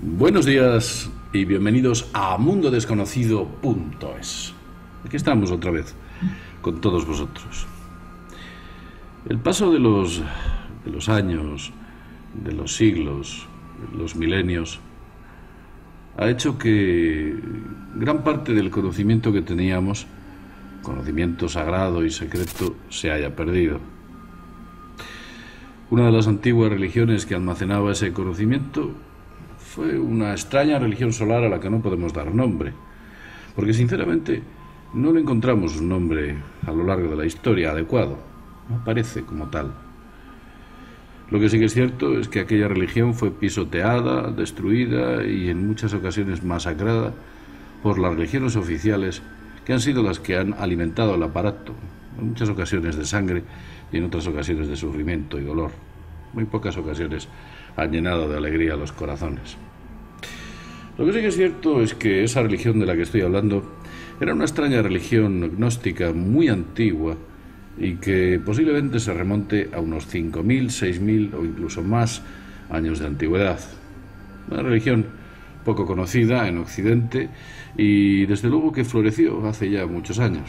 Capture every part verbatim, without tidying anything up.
Buenos días y bienvenidos a mundo desconocido punto es. Aquí estamos otra vez con todos vosotros. El paso de los, de los años, de los siglos, de los milenios, ha hecho que gran parte del conocimiento que teníamos, conocimiento sagrado y secreto, se haya perdido. Una de las antiguas religiones que almacenaba ese conocimiento fue una extraña religión solar a la que no podemos dar nombre, porque sinceramente no le encontramos un nombre a lo largo de la historia adecuado, no aparece como tal. Lo que sí que es cierto es que aquella religión fue pisoteada, destruida y en muchas ocasiones masacrada por las religiones oficiales, que han sido las que han alimentado el aparato, en muchas ocasiones de sangre y en otras ocasiones de sufrimiento y dolor. Muy pocas ocasiones han llenado de alegría los corazones. Lo que sí que es cierto es que esa religión de la que estoy hablando era una extraña religión gnóstica muy antigua y que posiblemente se remonte a unos cinco mil, seis mil o incluso más años de antigüedad. Una religión poco conocida en Occidente y desde luego que floreció hace ya muchos años.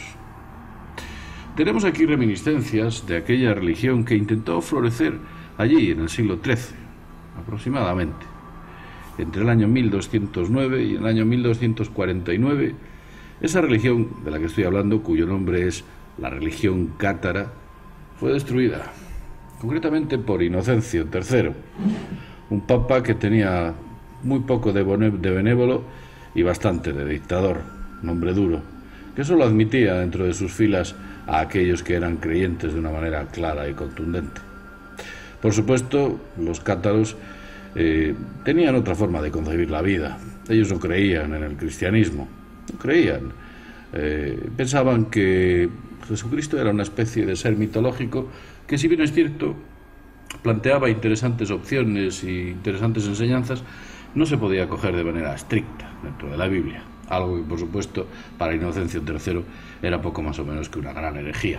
Tenemos aquí reminiscencias de aquella religión que intentó florecer allí en el siglo trece, aproximadamente. Entre el año mil doscientos nueve y el año mil doscientos cuarenta y nueve, esa religión de la que estoy hablando, cuyo nombre es la religión cátara, fue destruida, concretamente por Inocencio tercero, un papa que tenía muy poco de benévolo y bastante de dictador, un hombre duro, que solo admitía dentro de sus filas a aquellos que eran creyentes de una manera clara y contundente. Por supuesto, los cátaros eh, tenían otra forma de concebir la vida. Ellos no creían en el cristianismo, no creían. Eh, pensaban que Jesucristo era una especie de ser mitológico que, si bien es cierto, planteaba interesantes opciones y interesantes enseñanzas, no se podía coger de manera estricta dentro de la Biblia. Algo que, por supuesto, para Inocencio tercero era poco más o menos que una gran herejía.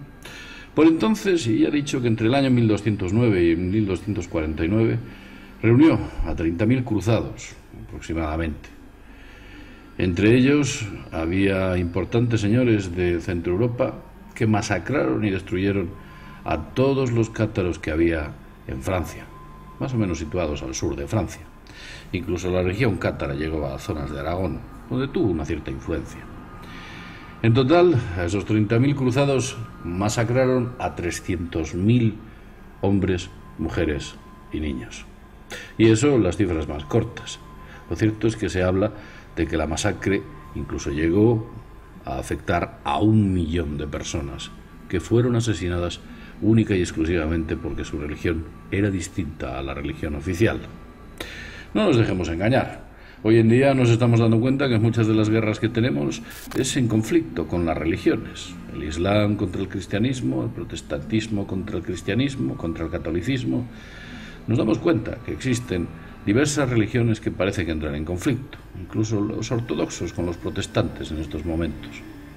Por entonces, y ya he dicho que entre el año mil doscientos nueve y mil doscientos cuarenta y nueve, reunió a treinta mil cruzados, aproximadamente. Entre ellos había importantes señores de Centro Europa que masacraron y destruyeron a todos los cátaros que había en Francia, más o menos situados al sur de Francia. Incluso la región cátara llegó a zonas de Aragón, donde tuvo una cierta influencia. En total, a esos treinta mil cruzados masacraron a trescientos mil hombres, mujeres y niños. Y eso en las cifras más cortas. Lo cierto es que se habla de que la masacre incluso llegó a afectar a un millón de personas que fueron asesinadas única y exclusivamente porque su religión era distinta a la religión oficial. No nos dejemos engañar. Hoy en día nos estamos dando cuenta que muchas de las guerras que tenemos es en conflicto con las religiones. El Islam contra el cristianismo, el protestantismo contra el cristianismo, contra el catolicismo. Nos damos cuenta que existen diversas religiones que parece que entran en conflicto, incluso los ortodoxos con los protestantes en estos momentos.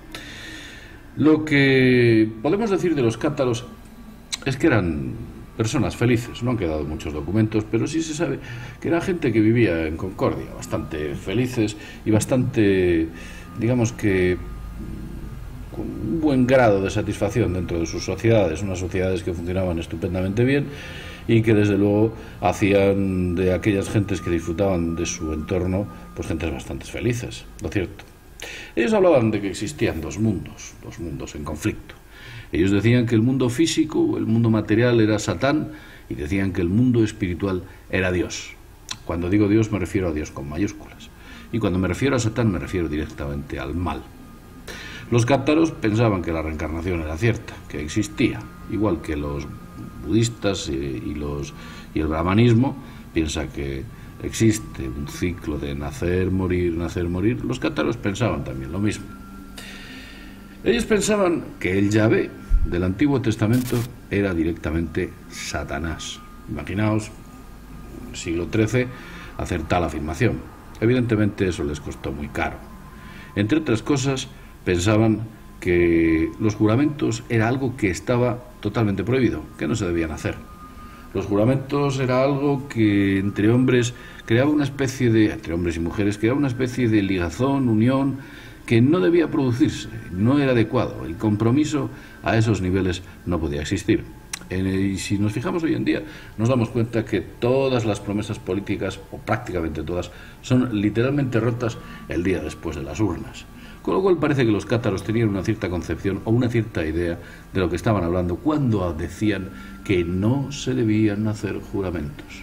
Lo que podemos decir de los cátaros es que eran personas felices. No han quedado muchos documentos, pero sí se sabe que era gente que vivía en concordia, bastante felices y bastante, digamos que, con un buen grado de satisfacción dentro de sus sociedades, unas sociedades que funcionaban estupendamente bien y que desde luego hacían de aquellas gentes que disfrutaban de su entorno, pues gentes bastante felices, ¿no es cierto? Ellos hablaban de que existían dos mundos, dos mundos en conflicto. Ellos decían que el mundo físico, el mundo material era Satán, y decían que el mundo espiritual era Dios. Cuando digo Dios me refiero a Dios con mayúsculas, y cuando me refiero a Satán me refiero directamente al mal. Los cátaros pensaban que la reencarnación era cierta, que existía, igual que los budistas y, los, y el brahmanismo piensa que existe un ciclo de nacer, morir, nacer, morir. Los cátaros pensaban también lo mismo. Ellos pensaban que el Yahvé del Antiguo Testamento era directamente Satanás. Imaginaos, en el siglo trece, hacer tal afirmación. Evidentemente eso les costó muy caro. Entre otras cosas, pensaban que los juramentos era algo que estaba totalmente prohibido, que no se debían hacer. Los juramentos era algo que entre hombres creaba una especie de, entre hombres y mujeres, creaba una especie de ligazón, unión, que no debía producirse, no era adecuado. El compromiso a esos niveles no podía existir. Eh, y si nos fijamos hoy en día, nos damos cuenta que todas las promesas políticas, o prácticamente todas, son literalmente rotas el día después de las urnas. Con lo cual parece que los cátaros tenían una cierta concepción o una cierta idea de lo que estaban hablando cuando decían que no se debían hacer juramentos.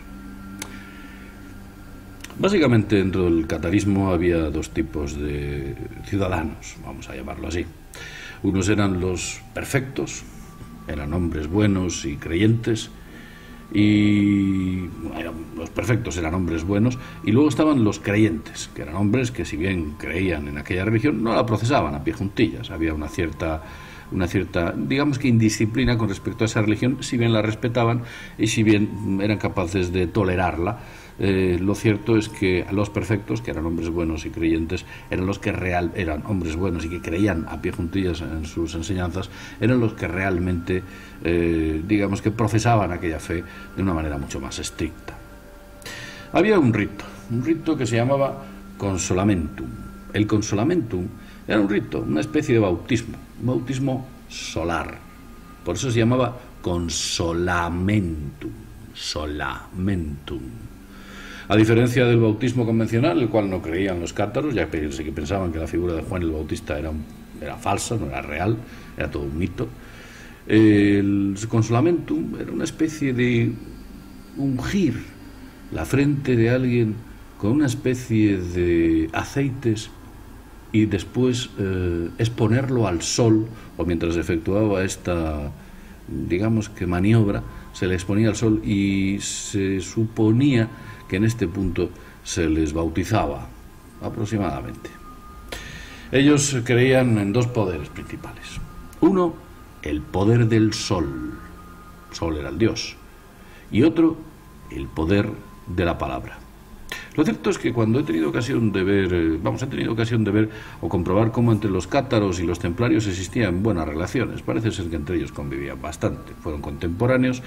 Básicamente dentro del catarismo había dos tipos de ciudadanos, vamos a llamarlo así. Unos eran los perfectos, eran hombres buenos y creyentes, y bueno, los perfectos eran hombres buenos, y luego estaban los creyentes, que eran hombres que si bien creían en aquella religión, no la procesaban a pie juntillas. Había una cierta, una cierta, digamos que indisciplina con respecto a esa religión, si bien la respetaban y si bien eran capaces de tolerarla. Eh, lo cierto es que los perfectos, que eran hombres buenos y creyentes, eran los que real, eran hombres buenos y que creían a pie juntillas en sus enseñanzas, eran los que realmente, eh, digamos que profesaban aquella fe de una manera mucho más estricta. Había un rito, un rito que se llamaba consolamentum. El consolamentum era un rito, una especie de bautismo, un bautismo solar. Por eso se llamaba consolamentum, solamentum. A diferencia del bautismo convencional, el cual no creían los cátaros, ya que pensaban que la figura de Juan el Bautista era, un, era falsa, no era real, era todo un mito, el consolamentum era una especie de ungir la frente de alguien con una especie de aceites y después eh, exponerlo al sol, o mientras efectuaba esta, digamos que maniobra, se le exponía al sol y se suponía que en este punto se les bautizaba, aproximadamente. Ellos creían en dos poderes principales. Uno, el poder del sol. Sol era el dios. Y otro, el poder de la palabra. Lo cierto es que cuando he tenido ocasión de ver, eh, vamos, he tenido ocasión de ver o comprobar cómo entre los cátaros y los templarios existían buenas relaciones. Parece ser que entre ellos convivían bastante, fueron contemporáneos,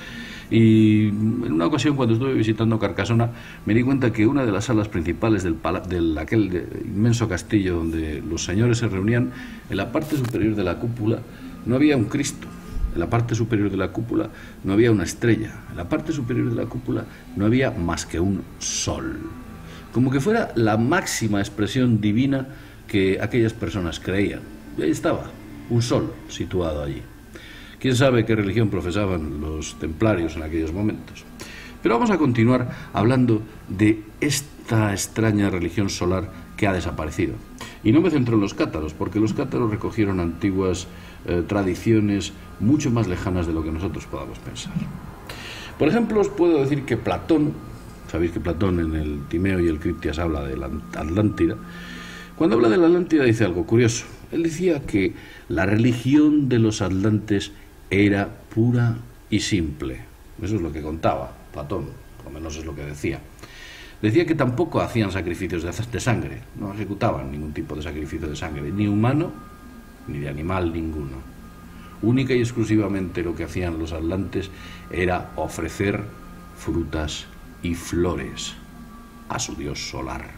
y en una ocasión cuando estuve visitando Carcasona me di cuenta que una de las salas principales del, del aquel de, inmenso castillo donde los señores se reunían, en la parte superior de la cúpula no había un Cristo. En la parte superior de la cúpula no había una estrella. En la parte superior de la cúpula no había más que un sol. Como que fuera la máxima expresión divina que aquellas personas creían. Y ahí estaba, un sol situado allí. Quién sabe qué religión profesaban los templarios en aquellos momentos. Pero vamos a continuar hablando de esta extraña religión solar que ha desaparecido. Y no me centro en los cátaros, porque los cátaros recogieron antiguas eh, tradiciones mucho más lejanas de lo que nosotros podamos pensar. Por ejemplo, os puedo decir que Platón, sabéis que Platón en el Timeo y el Critias habla de la Atlántida. Cuando habla de la Atlántida dice algo curioso. Él decía que la religión de los atlantes era pura y simple. Eso es lo que contaba Platón, por lo menos es lo que decía. Decía que tampoco hacían sacrificios de sangre, no ejecutaban ningún tipo de sacrificio de sangre, ni humano ni de animal ninguno. Única y exclusivamente lo que hacían los atlantes era ofrecer frutas y flores a su dios solar.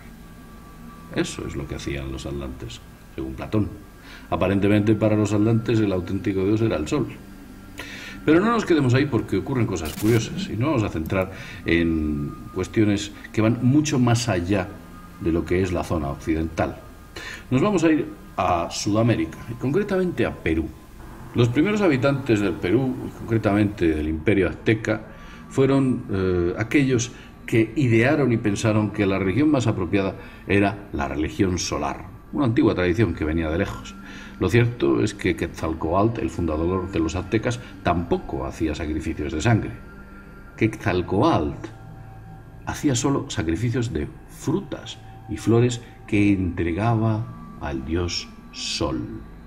Eso es lo que hacían los atlantes, según Platón. Aparentemente para los atlantes el auténtico dios era el sol. Pero no nos quedemos ahí porque ocurren cosas curiosas y no vamos a centrar en cuestiones que van mucho más allá de lo que es la zona occidental. Nos vamos a ir a Sudamérica y concretamente a Perú. Los primeros habitantes del Perú, concretamente del Imperio Azteca, fueron eh, aquellos que idearon y pensaron que la religión más apropiada era la religión solar, una antigua tradición que venía de lejos. Lo cierto es que Quetzalcóatl, el fundador de los aztecas, tampoco hacía sacrificios de sangre. Quetzalcóatl hacía solo sacrificios de frutas y flores que entregaba al dios Sol.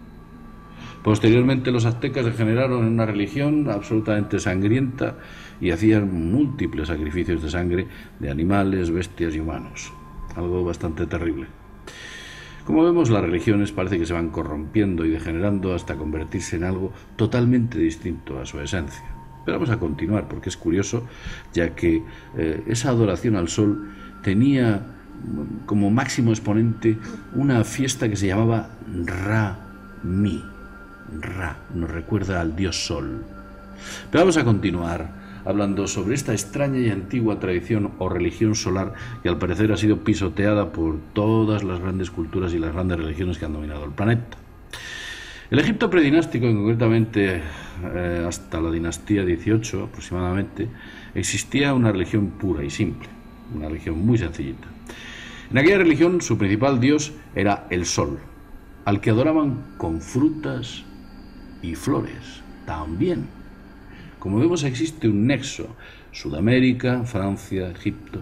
Posteriormente los aztecas degeneraron en una religión absolutamente sangrienta y hacían múltiples sacrificios de sangre de animales, bestias y humanos. Algo bastante terrible. Como vemos, las religiones parece que se van corrompiendo y degenerando hasta convertirse en algo totalmente distinto a su esencia. Pero vamos a continuar, porque es curioso, ya que eh, esa adoración al sol tenía como máximo exponente una fiesta que se llamaba Ra-Mi. Ra, nos recuerda al dios sol. Pero vamos a continuar hablando sobre esta extraña y antigua tradición o religión solar que al parecer ha sido pisoteada por todas las grandes culturas y las grandes religiones que han dominado el planeta. El Egipto predinástico, concretamente eh, hasta la dinastía dieciocho aproximadamente, existía una religión pura y simple, una religión muy sencillita. En aquella religión su principal dios era el sol, al que adoraban con frutas y flores también. Como vemos, existe un nexo: Sudamérica, Francia, Egipto,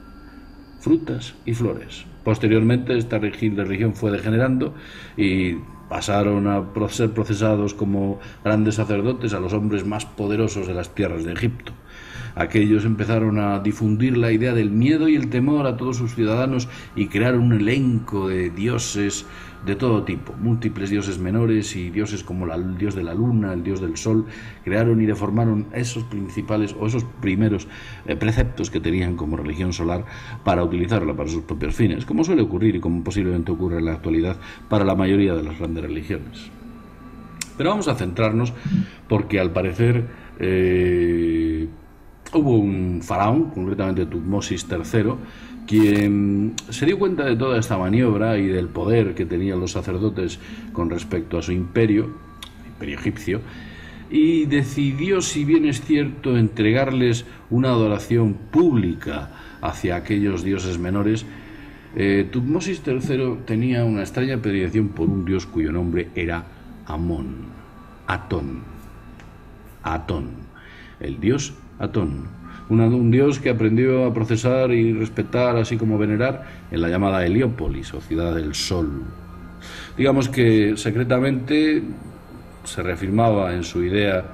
frutas y flores. Posteriormente esta religión fue degenerando y pasaron a ser procesados como grandes sacerdotes a los hombres más poderosos de las tierras de Egipto. Aquellos empezaron a difundir la idea del miedo y el temor a todos sus ciudadanos y crearon un elenco de dioses de todo tipo, múltiples dioses menores y dioses como la, el dios de la luna, el dios del sol. Crearon y deformaron esos principales o esos primeros eh, preceptos que tenían como religión solar para utilizarla para sus propios fines, como suele ocurrir y como posiblemente ocurre en la actualidad para la mayoría de las grandes religiones. Pero vamos a centrarnos porque al parecer eh, hubo un faraón, concretamente Tutmosis tercero, quien se dio cuenta de toda esta maniobra y del poder que tenían los sacerdotes con respecto a su imperio, el imperio egipcio, y decidió, si bien es cierto, entregarles una adoración pública hacia aquellos dioses menores. eh, Tutmosis tercero tenía una extraña predilección por un dios cuyo nombre era Amón, Atón, Atón, el dios Atón. Una, un dios que aprendió a procesar y respetar, así como venerar, en la llamada Heliópolis, o ciudad del sol. Digamos que secretamente se reafirmaba en su idea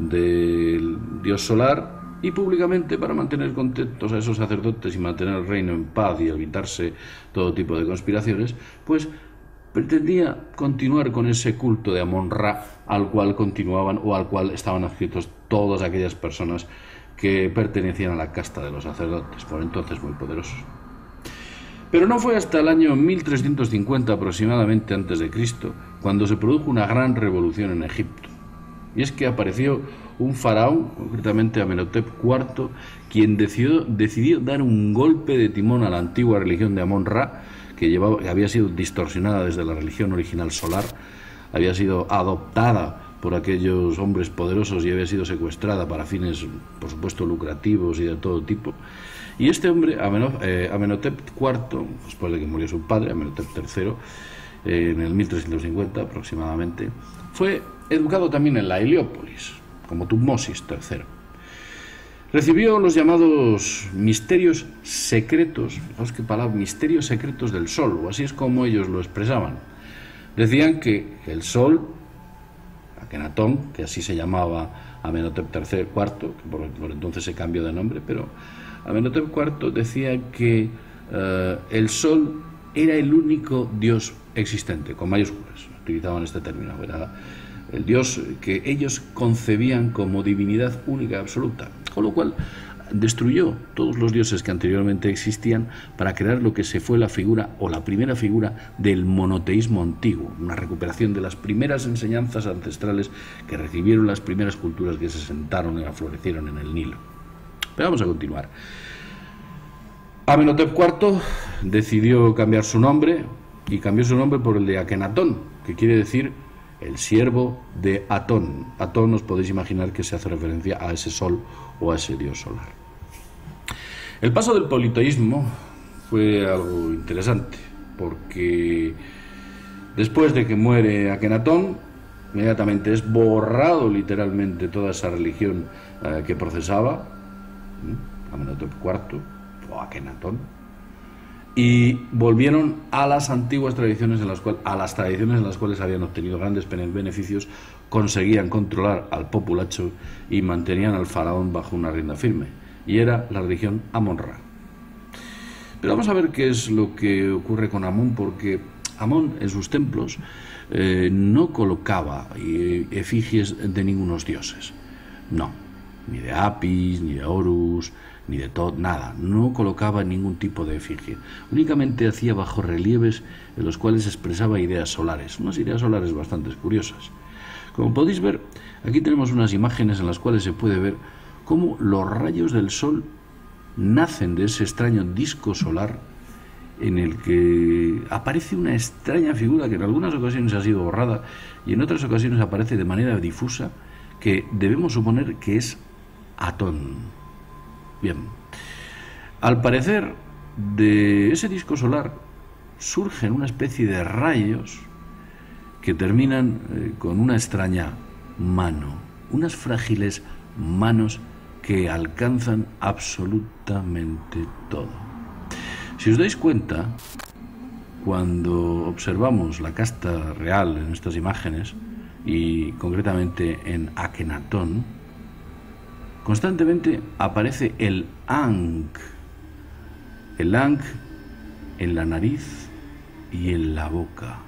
del dios solar, y públicamente, para mantener contentos a esos sacerdotes y mantener el reino en paz y evitarse todo tipo de conspiraciones, pues pretendía continuar con ese culto de Amón-Ra al cual continuaban o al cual estaban adscritos todas aquellas personas que pertenecían a la casta de los sacerdotes, por entonces muy poderosos. Pero no fue hasta el año mil trescientos cincuenta aproximadamente antes de Cristo cuando se produjo una gran revolución en Egipto. Y es que apareció un faraón, concretamente Amenhotep cuarto, quien decidió, decidió dar un golpe de timón a la antigua religión de Amón-Ra, que, llevaba, que había sido distorsionada desde la religión original solar, había sido adoptada por aquellos hombres poderosos y había sido secuestrada para fines, por supuesto, lucrativos y de todo tipo. Y este hombre, Amenhotep cuarto, después de que murió su padre, Amenhotep tercero, eh, en el mil trescientos cincuenta aproximadamente, fue educado también en la Heliópolis, como Tutmosis tercero. Recibió los llamados misterios secretos, fijaos qué palabra, misterios secretos del sol, o así es como ellos lo expresaban. Decían que el sol, Akenatón, que así se llamaba Amenhotep cuarto, que por, por entonces se cambió de nombre, pero Amenhotep cuarto decía que uh, el sol era el único dios existente, con mayúsculas, utilizaban este término, era el dios que ellos concebían como divinidad única, absoluta, con lo cual destruyó todos los dioses que anteriormente existían para crear lo que se fue la figura o la primera figura del monoteísmo antiguo, una recuperación de las primeras enseñanzas ancestrales que recibieron las primeras culturas que se sentaron y aflorecieron en el Nilo. Pero vamos a continuar. Amenhotep cuarto decidió cambiar su nombre y cambió su nombre por el de Akenatón, que quiere decir el siervo de Atón. Atón, os podéis imaginar que se hace referencia a ese sol o a ese dios solar. El paso del politeísmo fue algo interesante, porque después de que muere Akenatón, inmediatamente es borrado literalmente toda esa religión eh, que procesaba ¿eh? Amenhotep cuarto o Akenatón, y volvieron a las antiguas tradiciones en las cuales, a las tradiciones en las cuales habían obtenido grandes beneficios, conseguían controlar al populacho y mantenían al faraón bajo una rienda firme, y era la religión Amón-Ra. Pero vamos a ver qué es lo que ocurre con Amón, porque Amón en sus templos eh, no colocaba efigies de ningunos dioses, no. ni de Apis, ni de Horus, ni de Tot, nada. No colocaba ningún tipo de efigie. Únicamente hacía bajorrelieves en los cuales expresaba ideas solares, unas ideas solares bastante curiosas. Como podéis ver, aquí tenemos unas imágenes en las cuales se puede ver cómo los rayos del Sol nacen de ese extraño disco solar en el que aparece una extraña figura que en algunas ocasiones ha sido borrada y en otras ocasiones aparece de manera difusa, que debemos suponer que es Atón. Bien, al parecer de ese disco solar surgen una especie de rayos que terminan eh, con una extraña mano, unas frágiles manos que alcanzan absolutamente todo. Si os dais cuenta, cuando observamos la casta real en estas imágenes, y concretamente en Akenatón, constantemente aparece el Ankh, el Ankh en la nariz y en la boca.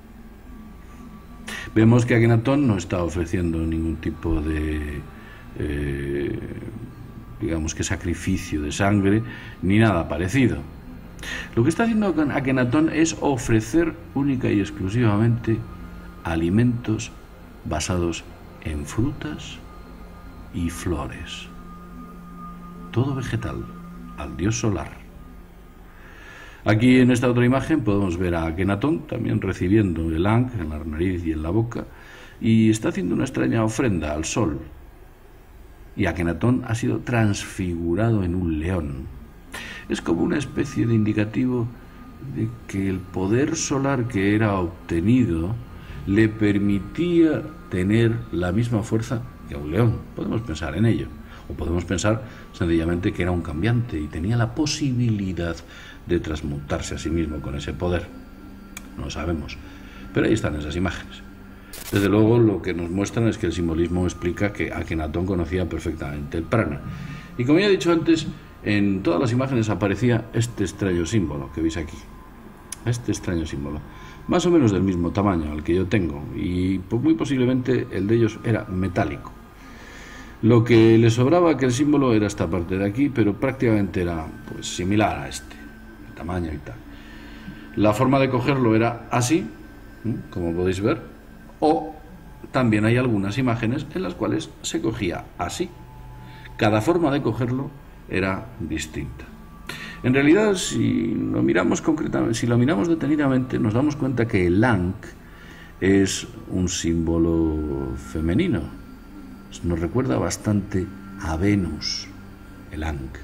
Vemos que Akenatón no está ofreciendo ningún tipo de, eh, digamos que sacrificio de sangre, ni nada parecido. Lo que está haciendo Akenatón es ofrecer única y exclusivamente alimentos basados en frutas y flores. Todo vegetal, al dios solar. Aquí en esta otra imagen podemos ver a Akenatón también recibiendo el Ankh en la nariz y en la boca, y está haciendo una extraña ofrenda al sol. Y Akenatón ha sido transfigurado en un león. Es como una especie de indicativo de que el poder solar que era obtenido le permitía tener la misma fuerza que a un león. Podemos pensar en ello. O podemos pensar sencillamente que era un cambiante y tenía la posibilidad de transmutarse a sí mismo con ese poder. No lo sabemos. Pero ahí están esas imágenes. Desde luego lo que nos muestran es que el simbolismo explica que Akenatón conocía perfectamente el prana. Y como ya he dicho antes, en todas las imágenes aparecía este extraño símbolo que veis aquí. Este extraño símbolo. Más o menos del mismo tamaño al que yo tengo. Y muy posiblemente el de ellos era metálico. Lo que le sobraba a aquel símbolo era esta parte de aquí, pero prácticamente era pues similar a este, el tamaño y tal. La forma de cogerlo era así, como podéis ver, o también hay algunas imágenes en las cuales se cogía así. Cada forma de cogerlo era distinta. En realidad, si lo miramos concretamente, si lo miramos detenidamente, nos damos cuenta que el Ankh es un símbolo femenino. Nos recuerda bastante a Venus, el Ankh.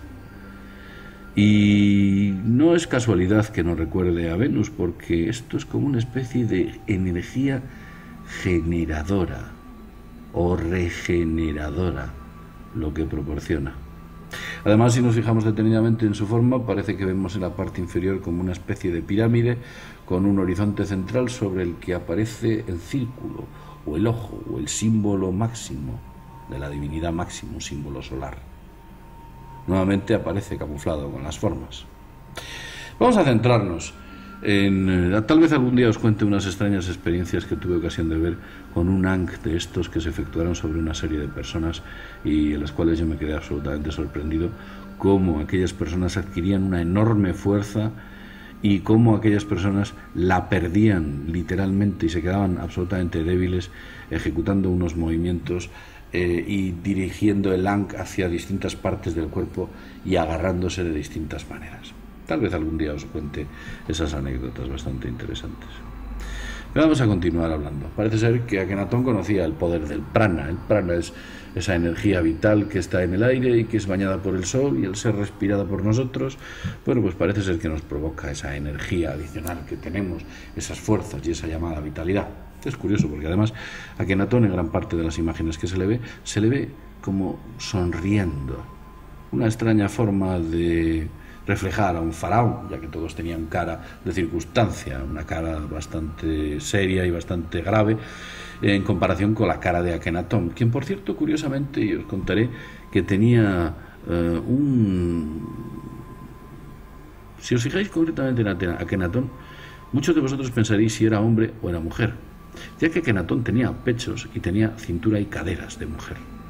Y no es casualidad que nos recuerde a Venus, porque esto es como una especie de energía generadora o regeneradora lo que proporciona. Además, si nos fijamos detenidamente en su forma, parece que vemos en la parte inferior como una especie de pirámide con un horizonte central sobre el que aparece el círculo o el ojo o el símbolo máximo de la divinidad máxima, un símbolo solar. Nuevamente aparece camuflado con las formas. Vamos a centrarnos en... Eh, tal vez algún día os cuente unas extrañas experiencias que tuve ocasión de ver con un Ankh de estos que se efectuaron sobre una serie de personas y en las cuales yo me quedé absolutamente sorprendido cómo aquellas personas adquirían una enorme fuerza y cómo aquellas personas la perdían literalmente y se quedaban absolutamente débiles ejecutando unos movimientos Eh, y dirigiendo el Ankh hacia distintas partes del cuerpo y agarrándose de distintas maneras. Tal vez algún día os cuente esas anécdotas bastante interesantes. Pero vamos a continuar hablando. Parece ser que Akenatón conocía el poder del prana. El prana es esa energía vital que está en el aire y que es bañada por el sol y al ser respirada por nosotros, bueno, pues parece ser que nos provoca esa energía adicional que tenemos, esas fuerzas y esa llamada vitalidad. Es curioso porque además Akenatón en gran parte de las imágenes que se le ve, se le ve como sonriendo. Una extraña forma de reflejar a un faraón, ya que todos tenían cara de circunstancia, una cara bastante seria y bastante grave en comparación con la cara de Akenatón, quien por cierto, curiosamente, y os contaré, que tenía uh, un... Si os fijáis concretamente en Akenatón, muchos de vosotros pensaréis si era hombre o era mujer, ya que Akenatón tenía pechos y tenía cintura y caderas de mujer.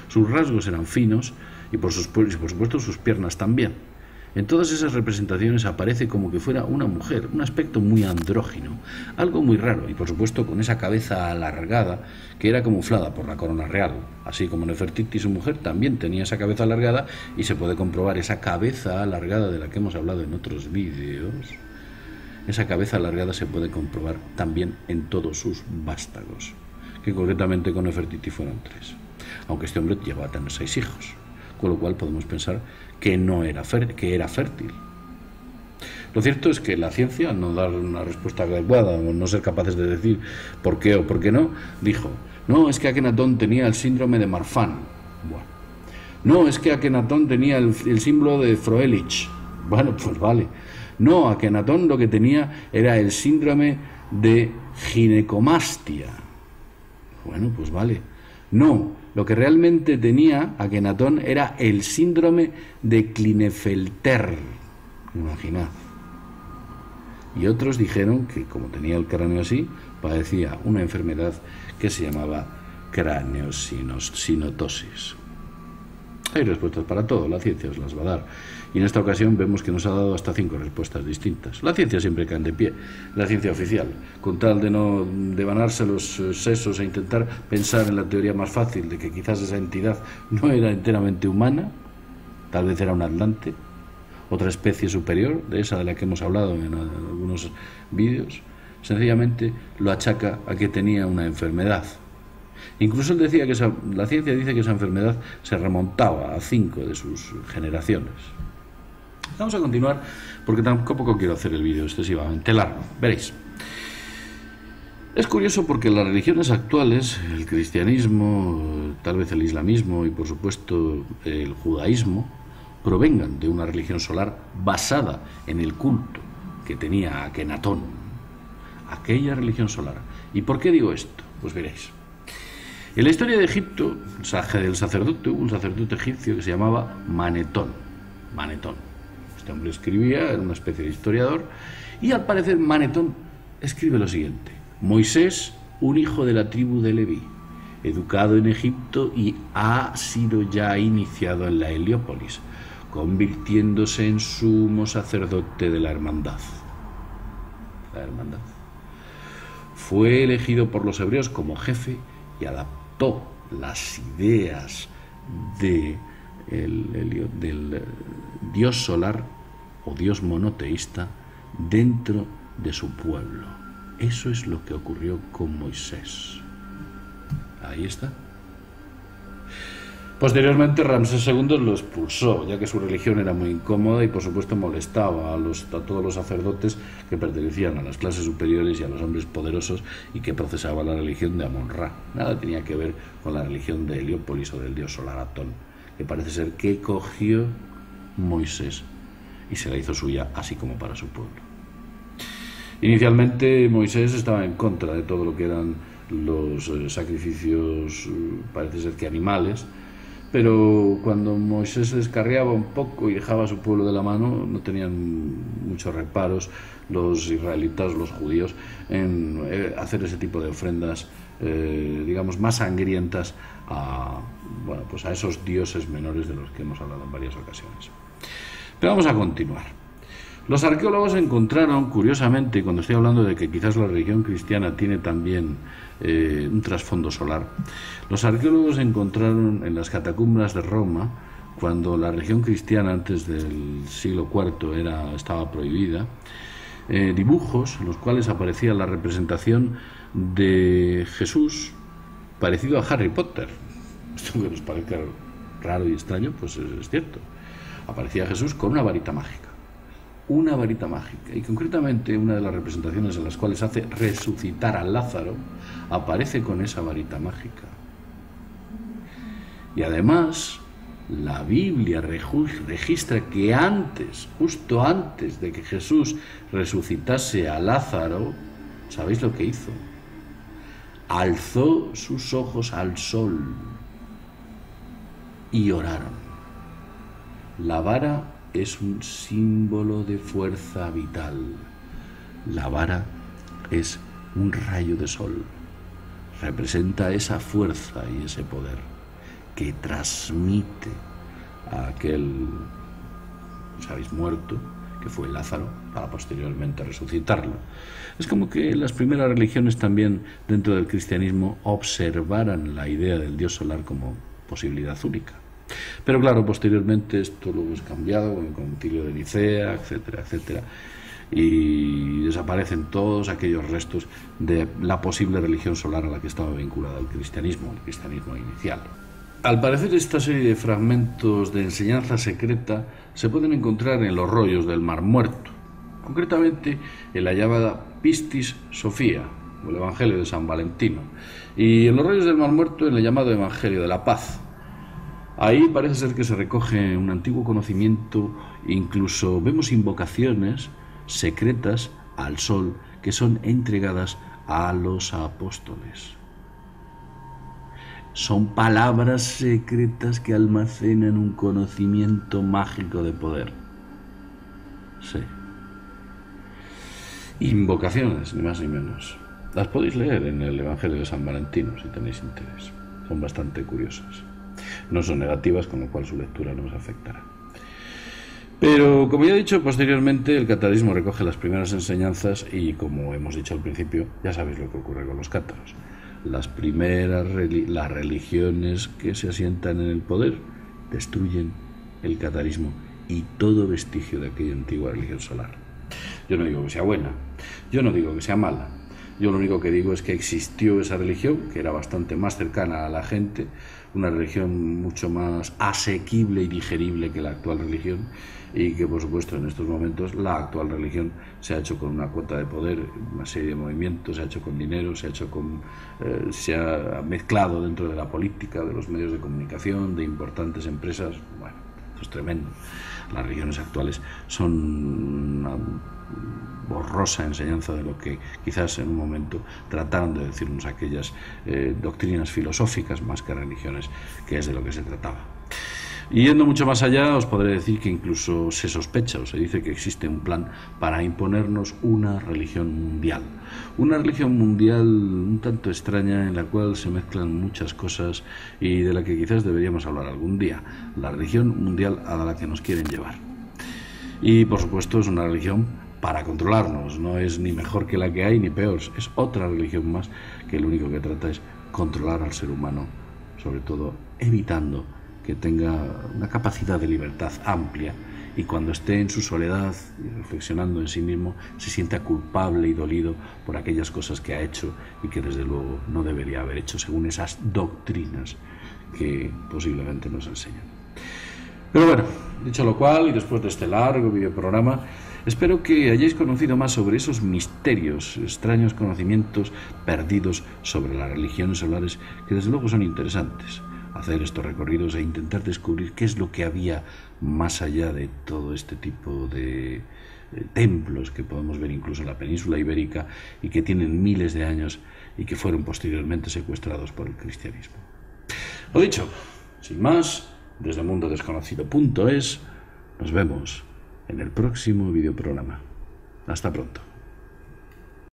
sus rasgos eran finos y por, sus, por supuesto sus piernas también. En todas esas representaciones aparece como que fuera una mujer, un aspecto muy andrógino, algo muy raro, y por supuesto con esa cabeza alargada que era camuflada por la corona real. Así como Nefertiti, su mujer, también tenía esa cabeza alargada, y se puede comprobar esa cabeza alargada de la que hemos hablado en otros vídeos. Esa cabeza alargada se puede comprobar también en todos sus vástagos, que concretamente con Nefertiti fueron tres, aunque este hombre llegó a tener seis hijos, con lo cual podemos pensar que no era fér que era fértil. Lo cierto es que la ciencia, al no dar una respuesta adecuada o no ser capaces de decir por qué o por qué no, dijo, no, es que Akenatón tenía el síndrome de Marfan. Bueno. No, es que Akenatón tenía el, el símbolo de Froelich. Bueno, pues vale. No, Akenatón lo que tenía era el síndrome de ginecomastia. Bueno, pues vale. No, lo que realmente tenía Akenatón era el síndrome de Klinefelter. Imaginad. Y otros dijeron que, como tenía el cráneo así, padecía una enfermedad que se llamaba craneosinotosis. Hay respuestas para todo, la ciencia os las va a dar. Y en esta ocasión vemos que nos ha dado hasta cinco respuestas distintas. La ciencia siempre cae de pie, la ciencia oficial, con tal de no devanarse los sesos e intentar pensar en la teoría más fácil de que quizás esa entidad no era enteramente humana, tal vez era un atlante, otra especie superior, de esa de la que hemos hablado en algunos vídeos, sencillamente lo achaca a que tenía una enfermedad. Incluso él decía que esa, la ciencia dice que esa enfermedad se remontaba a cinco de sus generaciones. Vamos a continuar porque tampoco quiero hacer el vídeo excesivamente largo. Veréis. Es curioso porque las religiones actuales, el cristianismo, tal vez el islamismo y por supuesto el judaísmo, provengan de una religión solar basada en el culto que tenía Akenatón, aquella religión solar. ¿Y por qué digo esto? Pues veréis. En la historia de Egipto, el sacerdote, hubo un sacerdote egipcio que se llamaba Manetón. Manetón. Este hombre escribía, era una especie de historiador, y al parecer Manetón escribe lo siguiente: Moisés, un hijo de la tribu de Leví, educado en Egipto y ha sido ya iniciado en la Heliópolis, convirtiéndose en sumo sacerdote de la hermandad. La hermandad. Fue elegido por los hebreos como jefe y adaptó las ideas de el, el, del dios solar o dios monoteísta dentro de su pueblo. Eso es lo que ocurrió con Moisés. Ahí está. Posteriormente Ramsés segundo lo expulsó, ya que su religión era muy incómoda y por supuesto molestaba a, los, a todos los sacerdotes que pertenecían a las clases superiores y a los hombres poderosos y que procesaban la religión de Amon-Ra. Nada tenía que ver con la religión de Heliópolis o del dios solar Atón, que parece ser que cogió Moisés y se la hizo suya, así como para su pueblo. Inicialmente Moisés estaba en contra de todo lo que eran los eh, sacrificios, eh, parece ser que animales, pero cuando Moisés se descarriaba un poco y dejaba a su pueblo de la mano, no tenían muchos reparos los israelitas, los judíos, en eh, hacer ese tipo de ofrendas, eh, digamos, más sangrientas a, bueno, pues a esos dioses menores de los que hemos hablado en varias ocasiones. Pero vamos a continuar. Los arqueólogos encontraron, curiosamente, cuando estoy hablando de que quizás la religión cristiana tiene también eh, un trasfondo solar, los arqueólogos encontraron en las catacumbas de Roma, cuando la religión cristiana antes del siglo cuarto era, estaba prohibida, eh, dibujos en los cuales aparecía la representación de Jesús parecido a Harry Potter. Esto que nos parezca raro y extraño, pues es, es cierto. Aparecía Jesús con una varita mágica. Una varita mágica, y concretamente una de las representaciones en las cuales hace resucitar a Lázaro aparece con esa varita mágica. Y además la Biblia registra que antes, justo antes de que Jesús resucitase a Lázaro, ¿sabéis lo que hizo? Alzó sus ojos al sol y oraron. La vara es un símbolo de fuerza vital. La vara es un rayo de sol. Representa esa fuerza y ese poder. que transmite a aquel, sabéis, muerto, que fue Lázaro, para posteriormente resucitarlo. Es como que las primeras religiones también dentro del cristianismo observaran la idea del Dios solar como posibilidad única. Pero claro, posteriormente esto luego es cambiado con el concilio de Nicea, etcétera, etcétera, y desaparecen todos aquellos restos de la posible religión solar a la que estaba vinculada el cristianismo, el cristianismo inicial. Al parecer, esta serie de fragmentos de enseñanza secreta se pueden encontrar en los rollos del Mar Muerto, concretamente en la llamada Pistis Sophia, o el Evangelio de San Valentino, y en los rollos del Mar Muerto en el llamado Evangelio de la Paz. Ahí parece ser que se recoge un antiguo conocimiento, incluso vemos invocaciones secretas al sol que son entregadas a los apóstoles. Son palabras secretas que almacenan un conocimiento mágico de poder. Sí. Invocaciones, ni más ni menos. Las podéis leer en el Evangelio de San Valentino, si tenéis interés. Son bastante curiosas. No son negativas, con lo cual su lectura no os afectará. Pero, como ya he dicho, posteriormente el catarismo recoge las primeras enseñanzas y, como hemos dicho al principio, ya sabéis lo que ocurre con los cátaros. Las primeras las religiones que se asientan en el poder destruyen el catarismo y todo vestigio de aquella antigua religión solar. Yo no digo que sea buena, yo no digo que sea mala, yo lo único que digo es que existió esa religión, que era bastante más cercana a la gente, una religión mucho más asequible y digerible que la actual religión, y que por supuesto en estos momentos la actual religión se ha hecho con una cuota de poder, una serie de movimientos, se ha hecho con dinero, se ha hecho con eh, se ha mezclado dentro de la política, de los medios de comunicación, de importantes empresas. Bueno, esto es tremendo. Las religiones actuales son una borrosa enseñanza de lo que quizás en un momento trataron de decirnos aquellas eh, doctrinas filosóficas más que religiones, que es de lo que se trataba. Y yendo mucho más allá, os podré decir que incluso se sospecha o se dice que existe un plan para imponernos una religión mundial. Una religión mundial un tanto extraña en la cual se mezclan muchas cosas y de la que quizás deberíamos hablar algún día. La religión mundial a la que nos quieren llevar. Y por supuesto es una religión para controlarnos, no es ni mejor que la que hay ni peor, es otra religión más que lo único que trata es controlar al ser humano, sobre todo evitando que tenga una capacidad de libertad amplia y cuando esté en su soledad y reflexionando en sí mismo se sienta culpable y dolido por aquellas cosas que ha hecho y que desde luego no debería haber hecho según esas doctrinas que posiblemente nos enseñan. Pero bueno, dicho lo cual, y después de este largo videoprograma, espero que hayáis conocido más sobre esos misterios, extraños conocimientos perdidos sobre las religiones solares que desde luego son interesantes. Hacer estos recorridos e intentar descubrir qué es lo que había más allá de todo este tipo de, de templos que podemos ver incluso en la península ibérica y que tienen miles de años y que fueron posteriormente secuestrados por el cristianismo. Lo dicho, sin más, desde mundo desconocido punto es, nos vemos en el próximo videoprograma. Hasta pronto.